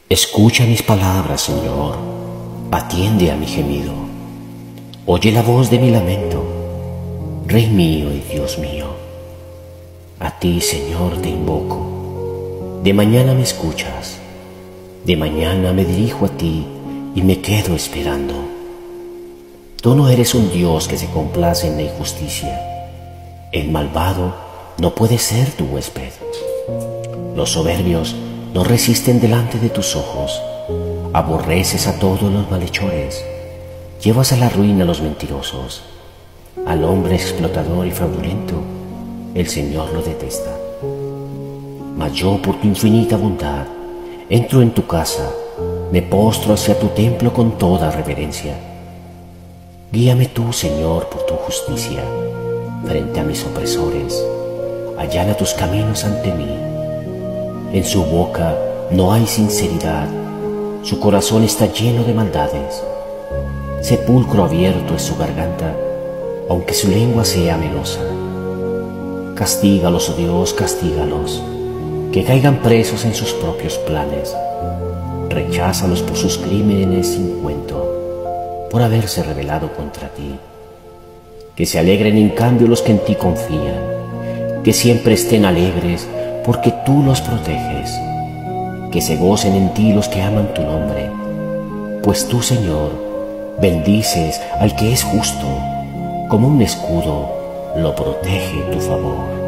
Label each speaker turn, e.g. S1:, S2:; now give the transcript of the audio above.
S1: Escucha mis palabras, Señor, atiende a mi gemido. Oye la voz de mi lamento, Rey mío y Dios mío. A ti, Señor, te invoco. De mañana me escuchas, de mañana me dirijo a ti y me quedo esperando. Tú no eres un Dios que se complace en la injusticia. El malvado no puede ser tu huésped. Los soberbios no resisten delante de tus ojos. Aborreces a todos los malhechores. Llevas a la ruina a los mentirosos. Al hombre explotador y fraudulento, el Señor lo detesta. Mas yo, por tu infinita bondad, entro en tu casa, me postro hacia tu templo con toda reverencia. Guíame tú, Señor, por tu justicia, frente a mis opresores. Allana tus caminos ante mí. En su boca no hay sinceridad, su corazón está lleno de maldades. Sepulcro abierto es su garganta, aunque su lengua sea melosa. Castígalos, oh Dios, castígalos, que caigan presos en sus propios planes. Recházalos por sus crímenes sin cuento, por haberse rebelado contra ti. Que se alegren en cambio los que en ti confían, que siempre estén alegres porque tú los proteges. Que se gocen en ti los que aman tu nombre, pues tú, Señor, bendices al que es justo, como un escudo lo protege tu favor.